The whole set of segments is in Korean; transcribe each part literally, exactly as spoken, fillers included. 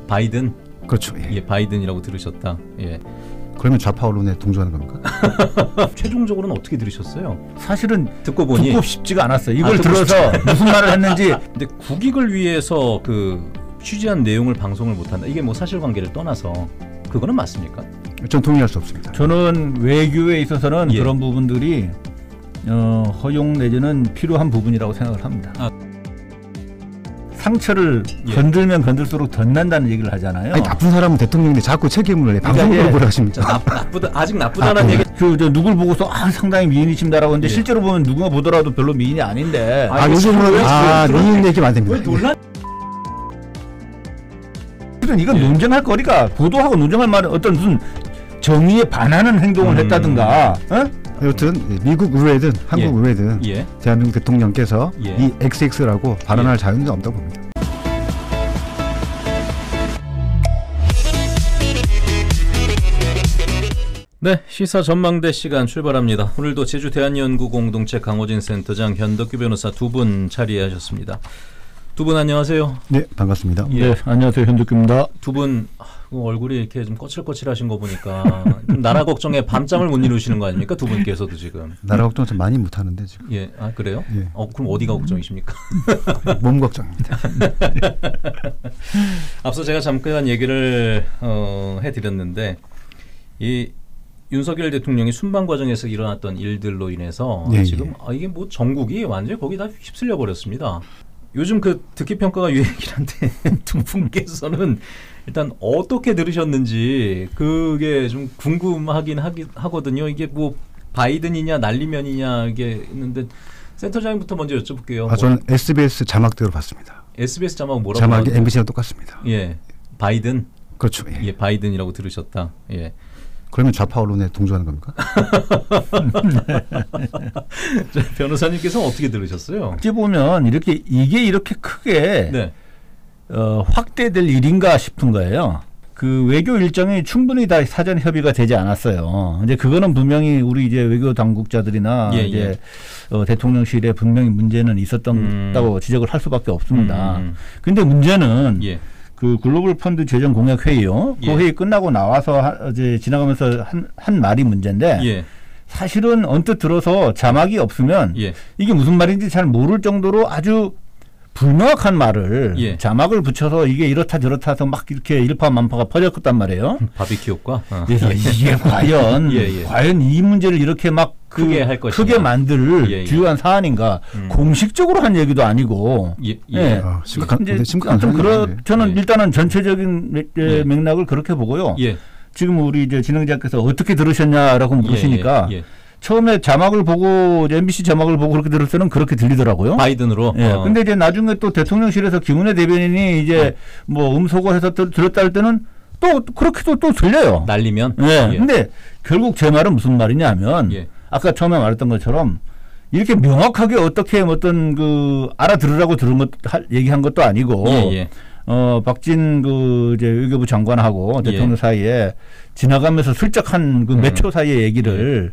바이든. 그렇죠. 예. 예, 바이든이라고 들으셨다. 예. 그러면 좌파 언론에 동조하는 겁니까? 최종적으로는 어떻게 들으셨어요? 사실은 듣고 보니 듣고 싶지가 않았어요. 이걸 아, 들어서 무슨 말을 했는지. 근데 국익을 위해서 그 취재한 내용을 방송을 못한다. 이게 뭐 사실관계를 떠나서 그거는 맞습니까? 전 동의할 수 없습니다. 저는 외교에 있어서는 예. 그런 부분들이 어, 허용 내지는 필요한 부분이라고 생각을 합니다. 아. 상처를 예. 건들면 건들수록 덧난다는 얘기를 하잖아요. 아니, 나쁜 사람은 대통령인데 자꾸 책임을 내 방송으로 그러니까, 예. 보라 하십니까? 나, 나쁘다 아직 나쁘다는 아, 얘기. 그 저 누굴 보고서 아 상당히 미인이십니다라고 하는데 예. 실제로 보면 누가 보더라도 별로 미인이 아닌데. 아, 요즘은 아 미인 얘기면 안 됩니다. 왜 논란? 그런 이건 예. 논쟁할 거리가 보도하고 논쟁할 말은 어떤 무슨 정의에 반하는 행동을 음. 했다든가. 어? 여튼 미국 의회든 한국 예. 의회든 예. 대한민국 대통령께서 예. 이 엑스엑스라고 발언할 예. 자유는 없다고 봅니다. 네, 시사 전망대 시간 출발합니다. 오늘도 제주 대한연구 공동체 강호진 센터장, 현덕규 변호사 두 분 자리하셨습니다. 두 분 안녕하세요. 네, 반갑습니다. 예. 네, 안녕하세요. 현덕규입니다. 두 분 얼굴이 이렇게 좀 거칠거칠하신 거 보니까 좀 나라 걱정에 밤잠을 못 이루시는 거 아닙니까? 두 분께서도 지금. 나라 걱정 좀 많이 못 하는데 지금. 예, 아 그래요? 예. 어 그럼 어디가 걱정이십니까? 몸 걱정입니다. 앞서 제가 잠깐 얘기를 어, 해드렸는데 이 윤석열 대통령이 순방 과정에서 일어났던 일들로 인해서 예, 지금 예. 아, 이게 뭐 전국이 완전히 거기다 휩쓸려 버렸습니다. 요즘 그 듣기 평가가 유행이긴 한데 두 분께서는 일단 어떻게 들으셨는지 그게 좀 궁금하긴 하긴 하거든요. 이게 뭐 바이든이냐 난리면이냐 이게 있는데 센터장님부터 먼저 여쭤볼게요. 아, 저는 에스비에스 자막대로 봤습니다. 에스비에스 자막 뭐라고? 자막이 나왔나요? 엠비씨랑 똑같습니다. 예, 바이든. 그렇죠. 예. 예, 바이든이라고 들으셨다. 예. 그러면 좌파 언론에 동조하는 겁니까? 변호사님께서는 어떻게 들으셨어요? 어찌 보면 이렇게 이게 이렇게 크게 네. 어, 확대될 일인가 싶은 거예요. 그 외교 일정이 충분히 다 사전 협의가 되지 않았어요. 이제 그거는 분명히 우리 이제 외교 당국자들이나 예, 이제 예. 어, 대통령실에 분명히 문제는 있었다고 음. 지적을 할 수밖에 없습니다. 음. 근데 문제는 예. 그 글로벌 펀드 재정 공약 회의요. 그 예. 회의 끝나고 나와서 하, 이제 지나가면서 한, 한 말이 문제인데 예. 사실은 언뜻 들어서 자막이 없으면 예. 이게 무슨 말인지 잘 모를 정도로 아주 불명확한 말을 예. 자막을 붙여서 이게 이렇다 저렇다 해서 막 이렇게 일파만파가 퍼졌단 말이에요. 바비큐 효과. 어. 그래서 이게 과연 예, 예. 과연 이 문제를 이렇게 막 그 크게 할 것이냐. 크게 만들 예, 예. 주요한 사안인가. 음. 공식적으로 한 얘기도 아니고. 예. 예. 예. 아, 심각한, 이제 근데 심각한 좀 그렇 상황이네. 저는 예. 일단은 전체적인 맥- 예. 맥락을 그렇게 보고요. 예. 지금 우리 이제 진행자께서 어떻게 들으셨냐라고 물으시니까 예. 예. 처음에 자막을 보고 엠비씨 자막을 보고 그렇게 들을 때는 그렇게 들리더라고요. 바이든으로. 예. 어. 근데 이제 나중에 또 대통령실에서 김은혜 대변인이 이제 뭐 음소거 해서 들- 들었다 할 때는 또 그렇게 또, 또 들려요. 날리면. 예. 예. 근데 결국 제 말은 무슨 말이냐면 예. 아까 처음에 말했던 것처럼 이렇게 명확하게 어떻게 어떤 그 알아들으라고 들은 것 할- 얘기한 것도 아니고 예. 예. 어 박진 그 이제 외교부 장관하고 대통령 예. 사이에 지나가면서 슬쩍 한 그 몇 초 사이의 얘기를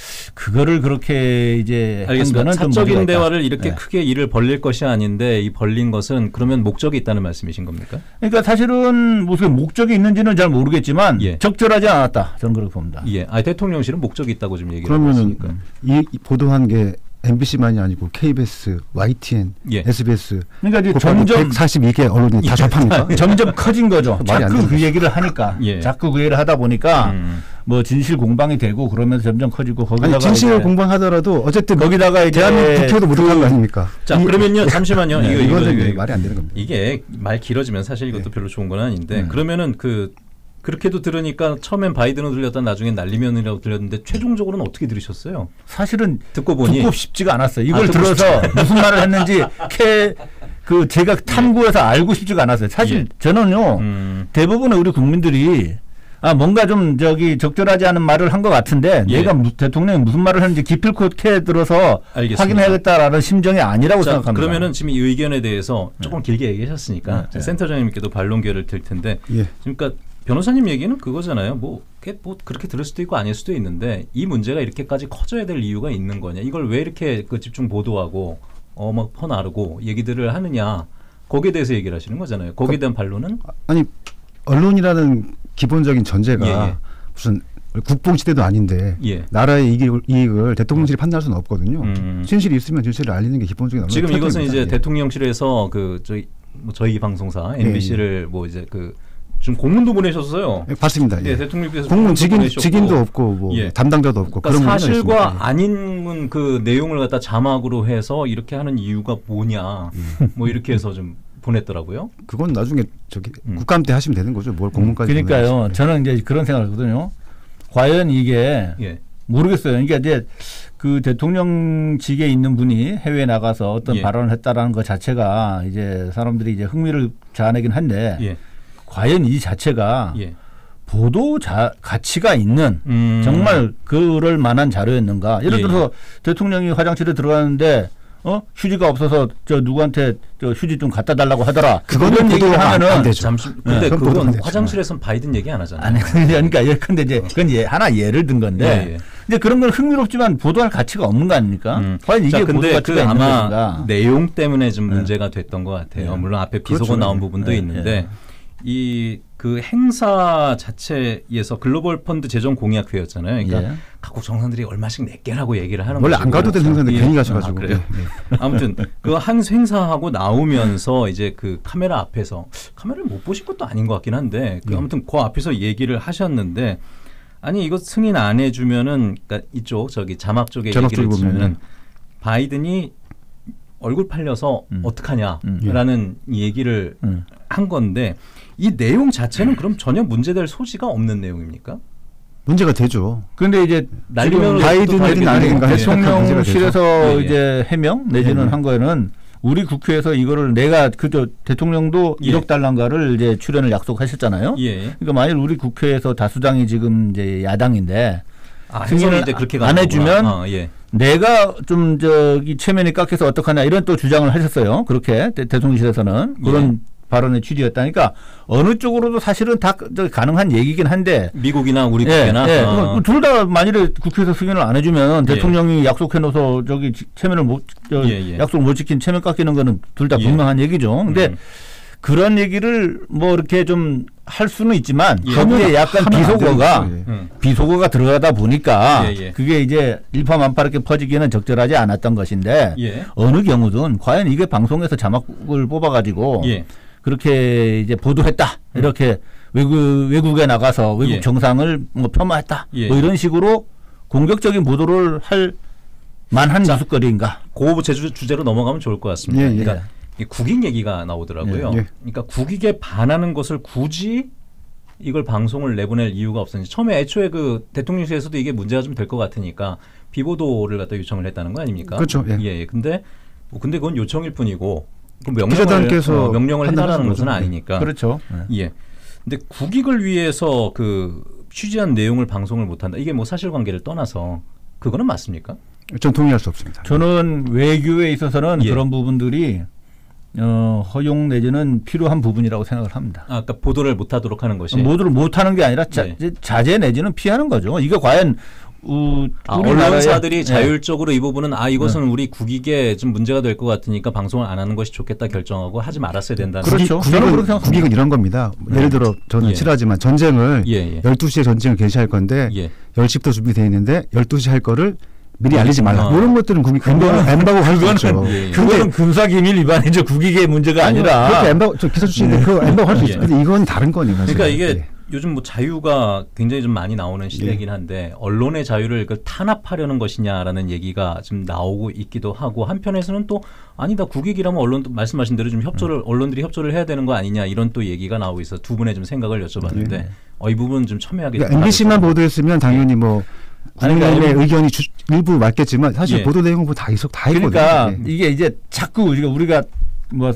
그거를 그렇게 이제 한 알겠습니다. 거는 좀 문제가 사적인 있다. 대화를 이렇게 예. 크게 일을 벌릴 것이 아닌데 이 벌린 것은 그러면 목적이 있다는 말씀이신 겁니까? 그러니까 사실은 무슨 목적이 있는지는 잘 모르겠지만 예. 적절하지 않았다. 저는 그렇게 봅니다. 예. 아 대통령실은 목적이 있다고 지금 얘기를 하고 그러면은 있으니까. 이, 이 보도한 게 엠비씨만이 아니고 케이비에스, 와이티엔, 예. 에스비에스 그러니까 이제 점점 점점 백사십이 개 언론이 다 접합니까? 점점 커진 거죠. 말이 안 자꾸 되는 그 거죠. 얘기를 하니까 예. 자꾸 그 얘기를 하다 보니까 음. 뭐 진실 공방이 되고 그러면서 점점 커지고 거기다가 아니 진실 이제 공방하더라도 어쨌든 거기다가 이제 대한민국 국회도 못 들어간 거 아닙니까? 자 이- 그러면요 잠시만요. 네, 이거 이거, 이거는 이거, 네, 이거. 말이 안 되는 겁니다. 이게 말 길어지면 사실 이것도 별로 좋은 건 아닌데 네. 그러면은 그 그렇게도 들으니까 처음엔 바이든으로 들렸다 나중엔 날리면이라고 들렸는데 최종적으로는 어떻게 들으셨어요? 사실은 듣고 보니 듣고 싶지가 않았어요. 이걸 아, 듣고 들어서 무슨 말을 했는지 캐, 그 제가 탐구해서 알고 싶지가 않았어요. 사실 예. 저는요 음, 대부분의 우리 국민들이 아 뭔가 좀 저기 적절하지 않은 말을 한 것 같은데 예. 내가 무, 대통령이 무슨 말을 했는지 기필코 캐 들어서 알겠습니다. 확인해야겠다라는 심정이 아니라고 자, 생각합니다. 그러면은 지금 이 의견에 대해서 조금 길게 얘기하셨으니까 네. 센터장님께도 반론기회를 드릴 텐데 예. 그러니까 변호사님 얘기는 그거잖아요. 뭐, 그게 뭐 그렇게 들을 수도 있고 아닐 수도 있는데 이 문제가 이렇게까지 커져야 될 이유가 있는 거냐? 이걸 왜 이렇게 그 집중 보도하고 어막 퍼나르고 얘기들을 하느냐? 거기에 대해서 얘기를 하시는 거잖아요. 거기에 대한 반론은 아니 언론이라는 기본적인 전제가 예, 예. 무슨 국뽕 시대도 아닌데 예. 나라의 이익을, 이익을 대통령실이 판단할 수는 없거든요. 음. 진실이 있으면 진실을 알리는 게 기본적인 언론의 지금 이것은 이제 예. 대통령실에서 그 저희 뭐 저희 방송사 엠비씨를 뭐 이제 그 좀 공문도 보내셨어요. 예, 봤습니다. 예. 예, 대통령께서 공문 직인, 보내셨고. 직인도 없고 뭐 예. 담당자도 없고 그러니까 그런 사실과 문제가 아닌 그 내용을 갖다 자막으로 해서 이렇게 하는 이유가 뭐냐 뭐 이렇게 해서 좀 보냈더라고요. 그건 나중에 저기 음. 국감 때 하시면 되는 거죠. 뭘 공문까지. 그러니까요. 보내야지. 저는 이제 그런 생각을 하거든요. 과연 이게 예. 모르겠어요. 그러니까 이제 그 대통령직에 있는 분이 해외에 나가서 어떤 예. 발언을 했다라는 것 자체가 이제 사람들이 이제 흥미를 자아내긴 한데 예. 과연 이 자체가 예. 보도 자, 가치가 있는 음. 정말 그럴 만한 자료였는가. 예를 예, 들어서 대통령이 화장실에 들어가는데 어 휴지가 없어서 저 누구한테 저 휴지 좀 갖다 달라고 하더라. 그거는 그런 얘기를 보도가 안 하면은 되죠. 잠시 네, 근데 그건 보도가 안 그건 되죠. 화장실에서는 바이든 얘기 안 하잖아요. 아니 그러니까 예컨대 이제 그건 예, 하나 예를 든 건데. 예, 예. 근데 그런 건 흥미롭지만 보도할 가치가 없는 거 아닙니까? 음. 과연 이게 자, 보도 근데 가치가 그 있는 아마 것인가? 내용 때문에 좀 네. 문제가 됐던 것 같아요. 네. 물론 앞에 비속어 그렇죠. 나온 부분도 네, 있는데 네. 이 그 행사 자체에서 글로벌 펀드 재정 공약회였잖아요. 그러니까 예. 각국 정상들이 얼마씩 낼게라고 얘기를 하는 원래 것이고요. 안 가도 되는 행사인데 예. 괜히 가셔가지고. 아, 그래요? 예. 아무튼 그 한 행사하고 나오면서 이제 그 카메라 앞에서 카메라를 못 보신 것도 아닌 것 같긴 한데 그 네. 아무튼 그 앞에서 얘기를 하셨는데 아니 이거 승인 안 해주면은 그러니까 이쪽 저기 자막 쪽에 자막 얘기를 쪽에 보면은. 들으면은 바이든이 얼굴 팔려서 음. 어떡하냐라는 얘기를 음. 한 건데 이 내용 자체는 그럼 전혀 문제될 소지가 없는 내용입니까? 문제가 되죠. 그런데 이제 날리면 지금 바이든이든 아닌가 대통령실에서 예, 예. 이제 해명 내지는 예, 예. 한 거에는 우리 국회에서 이거를 내가 그저 대통령도 예. 일억 달러인가를 이제 출연을 약속하셨잖아요. 예. 그러니까 만일 우리 국회에서 다수당이 지금 이제 야당인데 아, 승인을 해석이 이제 그렇게 안 가는 해주면 거구나. 아, 예. 내가 좀 저기 체면이 깎여서 어떡하냐 이런 또 주장을 하셨어요. 그렇게 대, 대통령실에서는 그런 예. 발언의 취지였다니까 어느 쪽으로도 사실은 다 저 가능한 얘기긴 한데 미국이나 우리 예, 국회나 예. 어. 둘 다 만일에 국회에서 승인을 안 해주면 예. 대통령이 약속해놓어서 저기 지- 체면을 못 저, 예, 예. 약속 못 지킨 체면 깎이는 거는 둘 다 예. 분명한 얘기죠. 근데 음. 그런 얘기를 뭐 이렇게 좀 할 수는 있지만 예. 거기에 약간 하면 안 비속어가 되겠죠, 예. 음. 비속어가 들어가다 보니까 예, 예. 그게 이제 일파만파 이렇게 퍼지기는 적절하지 않았던 것인데 예. 어느 경우든 과연 이게 방송에서 자막을 뽑아가지고 예. 그렇게 이제 보도했다 이렇게 외국 외국에 나가서 외국 예. 정상을 뭐 폄하했다 예. 뭐 이런 식으로 공격적인 보도를 할 만한 자, 뉴스거리인가? 그 제주 주제로 넘어가면 좋을 것 같습니다. 예, 예. 그러니까 이 국익 얘기가 나오더라고요. 예, 예. 그러니까 국익에 반하는 것을 굳이 이걸 방송을 내보낼 이유가 없었는지 처음에 애초에 그 대통령실에서도 이게 문제가 좀 될 것 같으니까 비보도를 갖다 요청을 했다는 거 아닙니까? 그렇죠. 예. 예, 예. 근데 뭐 근데 그건 요청일 뿐이고 그 명령을 기자단께서 어, 명령을 해달라는 판단하신 것은 거죠. 아니니까. 그렇죠. 예. 예. 근데 국익을 위해서 그 취재한 내용을 방송을 못한다. 이게 뭐 사실관계를 떠나서 그거는 맞습니까? 전 동의할 수 없습니다. 저는 외교에 있어서는 예. 그런 부분들이 어, 허용 내지는 필요한 부분이라고 생각을 합니다. 아, 그러니까 보도를 못하도록 하는 것이. 모두를 못하는 게 아니라 자, 네. 자제 내지는 피하는 거죠. 이게 과연 우, 아, 우리나라의- 언론사들이 예. 자율적으로 이 부분은 아 이것은 우리 국익에 좀 문제가 될 것 같으니까 방송을 안 하는 것이 좋겠다 결정하고 하지 말았어야 된다는. 그렇죠. 국익, 저는 그렇게 국익은, 생각합니다. 국익은 이런 겁니다. 예를 들어 저는 예. 싫어하지만 전쟁을 예, 예. 열두 시에 전쟁을 개시할 건데 예. 열 시부터 준비되어 있는데 열두 시 할 거를 미리 알리지 말라. 어. 이런 것들은 국익 엠바고 엠바고 할 수 있죠. 예, 예. 그거는 군사기밀 위반이죠. 국익의 문제가 아니라. 그렇게 엠바고 저 기사 출신인데 그 엠바고 할 수 예. 있죠. 근데 이건 다른 거니까. 그러니까 사실은. 이게 예. 요즘 뭐 자유가 굉장히 좀 많이 나오는 시대이긴 한데 언론의 자유를 그 탄압하려는 것이냐라는 얘기가 좀 나오고 있기도 하고 한편에서는 또 아니다 국익이라면 언론도 말씀하신 대로 좀 협조를 언론들이 협조를 해야 되는 거 아니냐 이런 또 얘기가 나오고 있어 두 분의 좀 생각을 여쭤봤는데 예. 어, 이 부분 좀 첨예하게 그러니까 좀 엠비씨만 다뤄주세요. 보도했으면 당연히 뭐 아니, 국민의 그러니까 의견이 주, 일부 맞겠지만 사실 예. 보도 내용은 다 있어 다 있거든요. 그러니까 예. 이게 이제 자꾸 우리가 우리가 뭐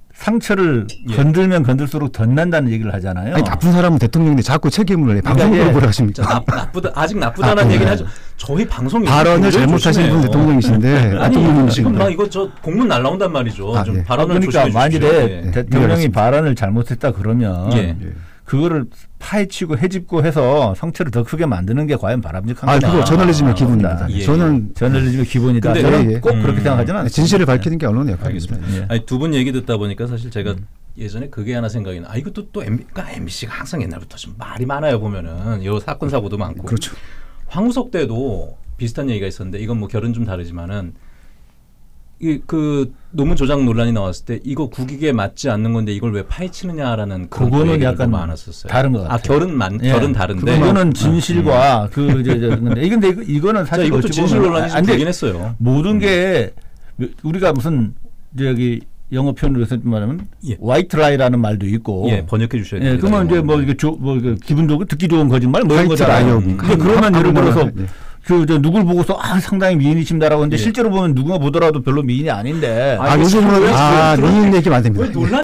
상처를 예. 건들면 건들수록 덧난다는 얘기를 하잖아요. 아니, 나쁜 사람은 대통령인데 자꾸 책임을 내. 방송으로 그러니까 뭐라 자, 하십니까? 나, 나쁘다 아직 나쁘다는 아, 얘기는 네. 하죠. 저희 방송이 발언을 굉장히 잘못하신 분 조심해요. 대통령이신데 아니 지금 대통령이신데 나 이거 저 공문 날라온단 말이죠. 아, 좀 예. 아, 발언을 그러니까 조심해 만일에 주십시오. 예. 대통령이 이해했습니다. 발언을 잘못했다 그러면 예. 예. 그거를 파헤치고 해집고 해서 성체를 더 크게 만드는 게 과연 바람직한 아 거냐. 그거 저널리즘의 아, 기본입니다. 예, 저는 저널리즘의 기본이다. 근데- 저는 예, 예. 꼭 그렇게 음. 생각하지는 않습니다. 진실을 밝히는 게 언론의 역할입니다. 알겠습니다. 예. 아니, 두 분 얘기 듣다 보니까 사실 제가 예전에 그게 하나 생각이 나. 아 이것도 또 엠비, 그러니까 엠비씨가 항상 옛날부터 좀 말이 많아요 보면은 요 사건 사고도 많고. 그렇죠. 황우석 때도 비슷한 얘기가 있었는데 이건 뭐 결은 좀 다르지만은 이 그 논문 조작 논란이 나왔을 때 이거 국익에 맞지 않는 건데 이걸 왜 파헤치느냐라는 그런 그거는 약간 많았었어요. 다른 것 같아요. 아 결은 만 예. 결은 다른데 이거는 진실과 음. 그 이제 근데 이건데 이거, 이거는 사실 자, 이것도 진실 논란이 좀 되긴 했어요. 모든 음. 게 우리가 무슨 저기 영어 표현으로 해서 말하면 예. 화이트 라이라는 말도 있고 예, 번역해 주셔야 돼요. 예, 그러면 이제 뭐 이게 조, 뭐 이게 기분 좋고 듣기 좋은 거짓말 뭐 이런 거잖아요. 음. 근데 그러면 예를 들어서 네. 그 저 누굴 보고서 아 상당히 미인이십니다라고 하는데 예. 실제로 보면 누가 보더라도 별로 미인이 아닌데. 아, 요즘은 아 미인 얘기면 안 됩니다. 왜 논란?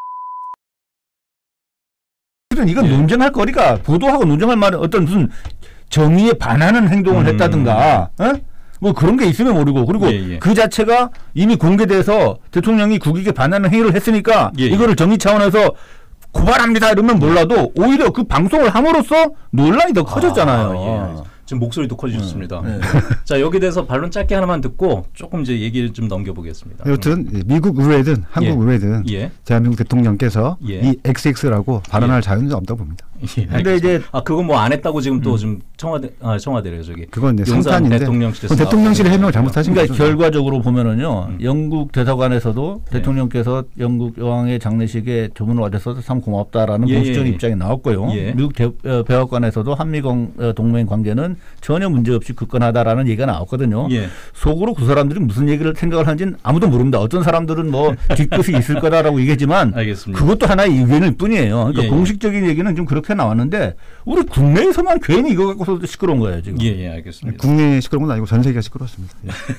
실은 이건 예. 논쟁할 거리가 보도하고 논쟁할 말은 어떤 무슨 정의에 반하는 행동을 음. 했다든가, 어? 뭐 그런 게 있으면 모르고 그리고 예, 예. 그 자체가 이미 공개돼서 대통령이 국익에 반하는 행위를 했으니까 예, 예. 이거를 정의 차원에서 고발합니다 이러면 몰라도 오히려 그 방송을 함으로써 논란이 더 커졌잖아요. 아, 예. 지금 목소리도 커지셨습니다. 네. 자 여기 대해서 반론 짧게 하나만 듣고 조금 이제 얘기를 좀 넘겨보겠습니다. 여튼 미국 의회든 한국 예. 의회든 예. 대한민국 대통령께서 예. 이 엑스엑스라고 발언할 예. 자유는 없다고 봅니다. 예, 근데 이제 아 그건 뭐 안 했다고 지금 또 좀 청와대 아 청와대래요 저기. 그건 이제 용산 성탄인데 대통령실에서 그건 대통령실의 해명을 잘못하신 그러니까 거죠. 결과적으로 보면은요, 음. 영국 대사관에서도 네. 대통령께서 영국 여왕의 장례식에 조문을 와줘서 참 고맙다라는 예, 공식적인 예. 입장이 나왔고요. 예. 미국 대, 어, 백악관에서도 한미 공, 어, 동맹 관계는 전혀 문제 없이 굳건하다라는 얘기가 나왔거든요. 예. 속으로 그 사람들이 무슨 얘기를 생각을 하는지는 아무도 모릅니다. 어떤 사람들은 뭐 뒷끝이 있을 거다라고 얘기했지만 알겠습니다. 그것도 하나의 의견일 뿐이에요. 그러니까 예, 예. 공식적인 얘기는 좀 그렇게 나왔는데 우리 국내에서만 괜히 이거 갖고서 시끄러운 거예요 지금. 예, 예, 알겠습니다. 국내 시끄러운 건 아니고 전 세계가 시끄럽습니다.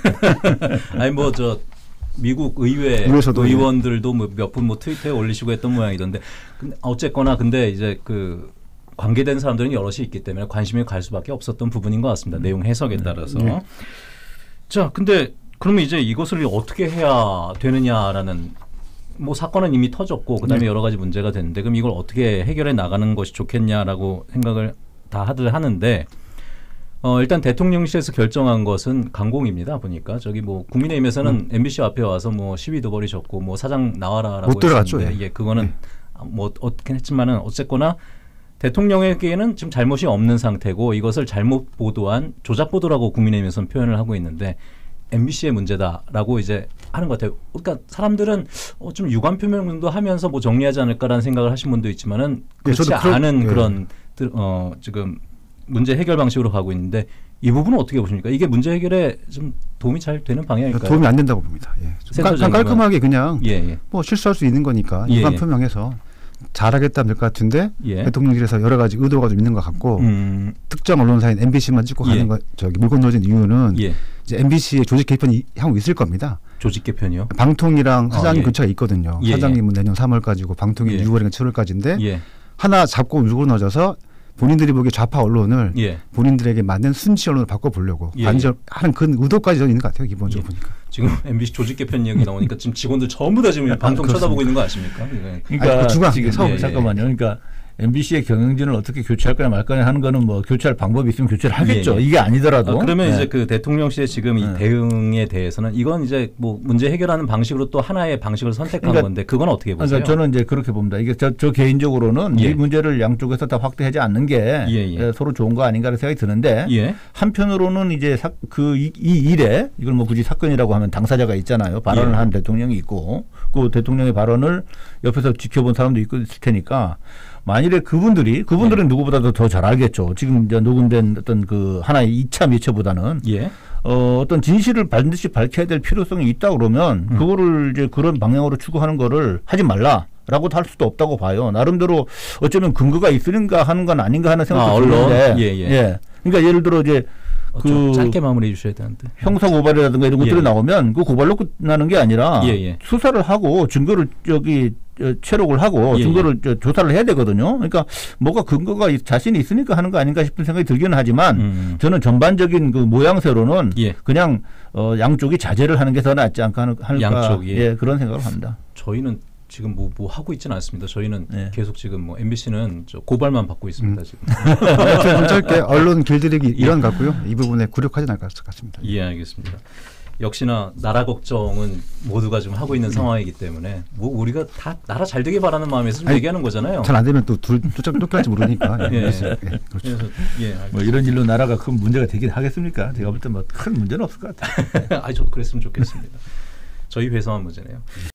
예. 아니 뭐 저 미국 의회 의회에서도 의원들도 뭐 몇 분 뭐 트위터에 올리시고 했던 모양이던데 근데 어쨌거나 근데 이제 그 관계된 사람들은 여럿이 있기 때문에 관심이 갈 수밖에 없었던 부분인 것 같습니다. 내용 해석에 따라서. 네. 자, 근데 그러면 이제 이것을 어떻게 해야 되느냐라는 뭐 사건은 이미 터졌고 그다음에 네. 여러 가지 문제가 됐는데 그럼 이걸 어떻게 해결해 나가는 것이 좋겠냐라고 생각을 다들 하는데 어 일단 대통령실에서 결정한 것은 강공입니다. 보니까 저기 뭐 국민의힘에서는 음. 엠비씨 앞에 와서 뭐 시위도 벌이셨고 뭐 사장 나와라라고 못 들어갔죠. 했었는데 예, 그거는 네. 뭐 어떻게 했지만은 어쨌거나 대통령에게는 지금 잘못이 없는 상태고 이것을 잘못 보도한 조작 보도라고 국민의힘에서는 표현을 하고 있는데 엠비씨의 문제다라고 이제 하는 것 같아요. 그러니까 사람들은 어 좀 유감 표명도 하면서 뭐 정리하지 않을까라는 생각을 하신 분도 있지만은 그렇지 네, 않은 네. 그런 어 지금 문제 해결 방식으로 가고 있는데 이 부분은 어떻게 보십니까? 이게 문제 해결에 좀 도움이 잘 되는 방향일까요? 도움이 안 된다고 봅니다. 예. 센터장님은? 깔끔하게 그냥 예, 예. 뭐 실수할 수 있는 거니까 예, 유감 예. 표명해서 잘하겠다면 될 것 같은데 예. 대통령실에서 여러 가지 의도가 좀 있는 것 같고 음, 특정 언론사인 엠비씨만 찍고 예. 가는 거 저기 물건 넣어진 이유는 예. 이제 엠비씨의 조직 개편이 향후 있을 겁니다. 조직 개편이요? 방통이랑 사장님 어, 예. 교체가 있거든요. 예, 사장님은 내년 삼월까지고 방통위는 예. 유월인가 칠월까지인데 예. 하나 잡고 물고 넣어져서 본인들이 보기에 좌파 언론을 예. 본인들에게 맞는 순치 언론으로 바꿔보려고 예, 반절하는 그 의도까지 저는 있는 것 같아요. 기본적으로 예. 보니까. 지금 엠비씨 조직 개편 얘기 나오니까 지금 직원들 전부 다 지금 방송 그렇습니다. 쳐다보고 있는 거 아십니까? 예. 그러니까 아니, 그 중앙, 지금 서울. 예, 예. 잠깐만요. 그러니까 엠비씨의 경영진을 어떻게 교체할 거냐 말 거냐 하는 거는 뭐 교체할 방법이 있으면 교체를 하겠죠. 예, 예. 이게 아니더라도. 아, 그러면 네. 이제 그 대통령실의 지금 이 네. 대응에 대해서는 이건 이제 뭐 문제 해결하는 방식으로 또 하나의 방식을 선택한 그러니까, 건데 그건 어떻게 보세요? 그러니까 저는 이제 그렇게 봅니다. 이게 저, 저 개인적으로는 예. 이 문제를 양쪽에서 다 확대하지 않는 게 예, 예. 서로 좋은 거 아닌가라는 생각이 드는데 예. 한편으로는 이제 그 이 일에 이걸 뭐 굳이 사건이라고 하면 당사자가 있잖아요. 발언을 예. 한 대통령이 있고 그 대통령의 발언을 옆에서 지켜본 사람도 있고 있을 테니까 만일에 그분들이 그분들은 예. 누구보다도 더 잘 알겠죠. 지금 이제 녹음된 어떤 그 하나의 이 차 매체보다는 예. 어, 어떤 진실을 반드시 밝혀야 될 필요성이 있다 그러면 음. 그거를 이제 그런 방향으로 추구하는 거를 하지 말라. 라고도 할 수도 없다고 봐요. 나름대로 어쩌면 근거가 있으는가 하는 건 아닌가 하는 생각도 아, 언론? 드는데. 예, 예. 그러니까 예를 들어 이제 어, 그 좀 짧게 마무리해 주셔야 되는데. 형사 고발이라든가 이런 것들이 예. 나오면 그 고발로 끝나는 게 아니라 예, 예. 수사를 하고 증거를 저기 어, 체록을 하고 예, 증거를 저, 조사를 해야 되거든요. 그러니까 뭐가 근거가 있- 자신이 있으니까 하는 거 아닌가 싶은 생각이 들기는 하지만 음. 저는 전반적인 그 모양새로는 예. 그냥 어, 양쪽이 자제를 하는 게 더 낫지 않까 하는 할까 양쪽이. 예, 그런 생각을 합니다. 저희는 지금 뭐, 뭐 하고 있지는 않습니다. 저희는 네. 계속 지금 뭐 엠비씨는 저 고발만 받고 있습니다. 음. 지금. 좀 짧게 언론 길들이기 일환 같고요. 이 부분에 굴욕하지 않을 것 같습니다. 예, 알겠습니다. 역시나 나라 걱정은 모두가 지금 하고 있는 상황이기 때문에 뭐 우리가 다 나라 잘 되길 바라는 마음에서 좀 아니, 얘기하는 거잖아요. 잘 안 되면 또둘 쫓길지 모르니까. 예. 예, 예, 그렇죠. 그래서 예, 알겠습니다. 뭐 이런 일로 나라가 큰 문제가 되긴 하겠습니까? 제가 볼 때 뭐 큰 문제는 없을 것 같아요. 아, 저도 그랬으면 좋겠습니다. 저희 회사만 문제네요.